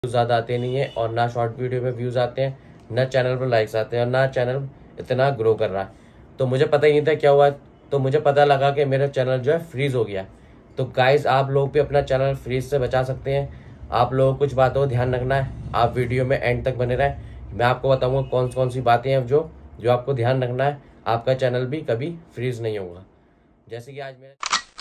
ज़्यादा आते नहीं है और ना शॉर्ट वीडियो पे व्यूज़ आते हैं, ना चैनल पर लाइक्स आते हैं और ना चैनल इतना ग्रो कर रहा है। तो मुझे पता ही नहीं था क्या हुआ। तो मुझे पता लगा कि मेरा चैनल जो है फ्रीज़ हो गया। तो गाइस आप लोग भी अपना चैनल फ्रीज से बचा सकते हैं। आप लोगों को कुछ बातों का ध्यान रखना है। आप वीडियो में एंड तक बने रहें। मैं आपको बताऊंगा कौन कौन सी बातें हैं जो जो आपको ध्यान रखना है। आपका चैनल भी कभी फ्रीज नहीं होगा। जैसे कि आज मेरा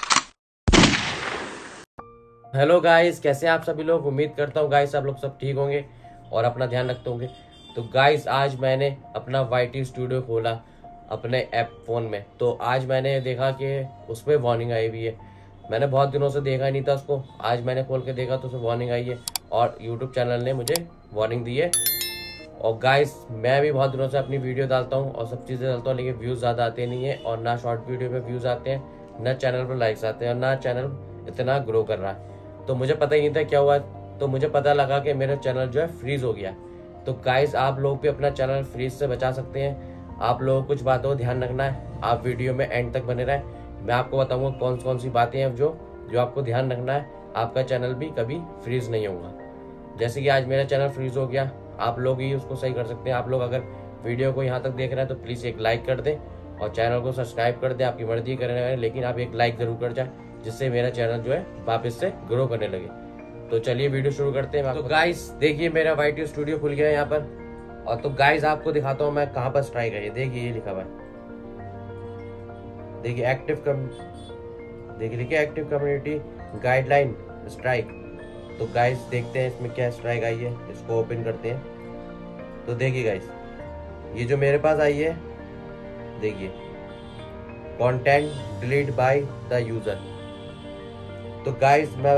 हेलो गाइस, कैसे हैं आप सभी लोग। उम्मीद करता हूँ गाइस आप लोग सब ठीक होंगे और अपना ध्यान रखते होंगे। तो गाइस आज मैंने अपना YT स्टूडियो खोला अपने ऐप फ़ोन में। तो आज मैंने देखा कि उस पर वार्निंग आई हुई है। मैंने बहुत दिनों से देखा ही नहीं था उसको। आज मैंने खोल के देखा तो उसमें वार्निंग आई है और यूट्यूब चैनल ने मुझे वार्निंग दी है। और गाइस मैं भी बहुत दिनों से अपनी वीडियो डालता हूँ और सब चीज़ें डालता हूँ, लेकिन व्यूज़ ज़्यादा आते नहीं है और ना शॉर्ट वीडियो पे व्यूज़ आते हैं, ना चैनल पर लाइक्स आते हैं और ना चैनल इतना ग्रो कर रहा है। तो मुझे पता ही नहीं था क्या हुआ। तो मुझे पता लगा कि मेरा चैनल जो है फ्रीज हो गया। तो गाइस आप लोग भी अपना चैनल फ्रीज से बचा सकते हैं। आप लोगों को कुछ बातों का ध्यान रखना है। आप वीडियो में एंड तक बने रहें। मैं आपको बताऊंगा कौन कौन सी बातें हैं जो जो आपको ध्यान रखना है। आपका चैनल भी कभी फ्रीज नहीं होगा। जैसे कि आज मेरा चैनल फ्रीज हो गया, आप लोग ही उसको सही कर सकते हैं। आप लोग अगर वीडियो को यहाँ तक देख रहे हैं तो प्लीज़ एक लाइक कर दें और चैनल को सब्सक्राइब कर दें। आपकी मर्जी करने वाले, लेकिन आप एक लाइक जरूर कर जाए जिससे मेरा चैनल जो है वापस से ग्रो करने लगे। तो चलिए वीडियो शुरू करते हैं। तो गाइस देखिए मेरा YT स्टूडियो खुल गया है यहाँ पर। और तो गाइस आपको दिखाता हूँ मैं कहाँ पर स्ट्राइक है। देखिए ये लिखा हुआ है, देखिए देखिए एक्टिव कम्युनिटी गाइडलाइन स्ट्राइक। तो गाइस देखते हैं इसमें क्या स्ट्राइक आई है। इसको ओपन करते हैं। तो देखिए गाइस ये जो मेरे पास आई है, देखिए content delete by the user. तो गाइस मैं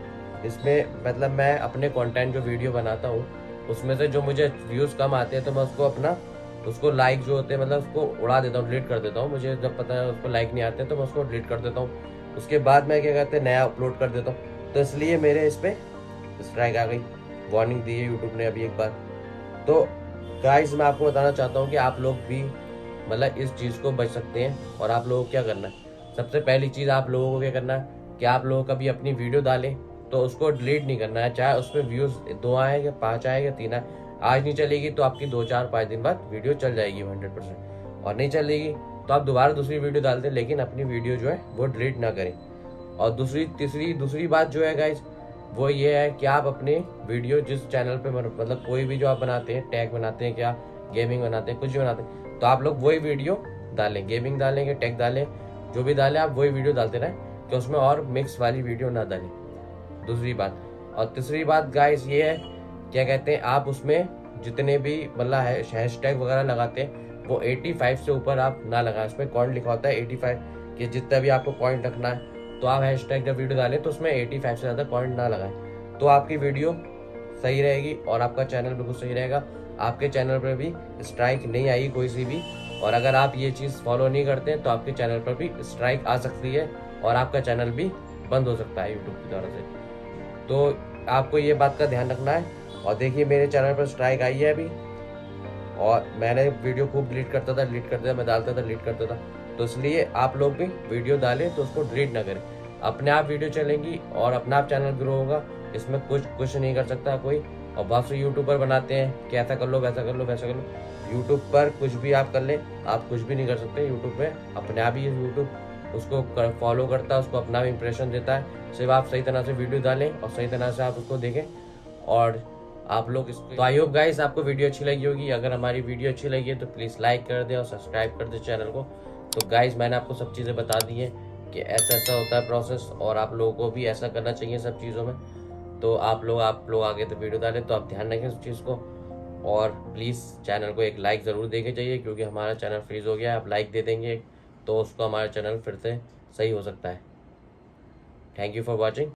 इसमें मैं अपने कंटेंट जो वीडियो बनाता हूँ उसमें से जो मुझे व्यूज़ कम आते हैं तो मैं उसको लाइक जो होते हैं उसको उड़ा देता हूँ, डिलीट कर देता हूँ। मुझे जब पता है उसको लाइक नहीं आते हैं तो मैं उसको डिलीट कर देता हूँ। उसके बाद मैं क्या कहते हैं नया अपलोड कर देता हूँ। तो इसलिए मेरे इस पर स्ट्राइक आ गई, वार्निंग दी है यूट्यूब ने अभी एक बार। तो गाइस मैं आपको बताना चाहता हूँ कि आप लोग भी इस चीज़ को बच सकते हैं। और आप लोगों को क्या करना है, सबसे पहली चीज़ आप लोगों को क्या करना है कि आप लोगों को कभी अपनी वीडियो डालें तो उसको डिलीट नहीं करना है। चाहे उसमें व्यूज़ 2 आए या 5 आए या 3 आए, आज नहीं चलेगी तो आपकी 2 4 5 दिन बाद वीडियो चल जाएगी 100%। और नहीं चलेगी तो आप दोबारा दूसरी वीडियो डाल दें, लेकिन अपनी वीडियो जो है वो डिलीट ना करें। और दूसरी बात जो है गाइज वो ये है कि आप अपने वीडियो जिस चैनल पे कोई भी जो आप बनाते हैं, टैग बनाते हैं, क्या गेमिंग बनाते हैं, कुछ भी बनाते हैं, तो आप लोग वही वीडियो डालें। गेमिंग डालेंगे, टैग डालें, जो भी डालें आप वही वीडियो डालते रहें कि उसमें और मिक्स वाली वीडियो ना डालें। दूसरी बात। और तीसरी बात गाइस ये है, क्या कहते हैं, आप उसमें जितने भी हैशटैग वगैरह लगाते हैं वो 85 से ऊपर आप ना लगाएं। उसमें पॉइंट लिखा होता है 85 कि जितना भी आपको पॉइंट रखना है। तो आप हैशटैग जब वीडियो डालें तो उसमें 85 से ज़्यादा पॉइंट ना लगाएं, तो आपकी वीडियो सही रहेगी और आपका चैनल बिल्कुल सही रहेगा। आपके चैनल पर भी स्ट्राइक नहीं आएगी कोई सी भी। और अगर आप ये चीज़ फॉलो नहीं करते हैं तो आपके चैनल पर भी स्ट्राइक आ सकती है और आपका चैनल भी बंद हो सकता है यूट्यूब की तरफ से। तो आपको ये बात का ध्यान रखना है। और देखिए मेरे चैनल पर स्ट्राइक आई है अभी, और मैंने वीडियो खूब डिलीट करता था, मैं डालता था, डिलीट करता था। तो इसलिए आप लोग भी वीडियो डालें तो उसको डिलीट ना करें। अपने आप वीडियो चलेंगी और अपना आप चैनल ग्रो होगा। इसमें कुछ नहीं कर सकता कोई। और बहुत से यूट्यूबर बनाते हैं कि ऐसा कर लो, वैसा कर लो, वैसा कर लो। यूट्यूब पर कुछ भी आप कर लें, आप कुछ भी नहीं कर सकते। यूट्यूब पे अपने आप ही यूट्यूब उसको फॉलो करता है, उसको अपना भी इंप्रेशन देता है। सिर्फ आप सही तरह से वीडियो डालें और सही तरह से आप उसको देखें और आप लोग इसको। तो आई होप गाइस आपको वीडियो अच्छी लगी होगी। अगर हमारी वीडियो अच्छी लगी है तो प्लीज़ लाइक कर दें और सब्सक्राइब कर दें चैनल को। तो गाइस मैंने आपको सब चीज़ें बता दी हैं कि ऐसा ऐसा होता है प्रोसेस और आप लोगों को भी ऐसा करना चाहिए सब चीज़ों में। तो आप लोग आगे तो वीडियो डालें तो आप ध्यान रखें उस चीज़ को। और प्लीज़ चैनल को एक लाइक ज़रूर देके चाहिए, क्योंकि हमारा चैनल फ्रीज हो गया है। आप लाइक दे देंगे तो उसको हमारा चैनल फिर से सही हो सकता है। Thank you for watching.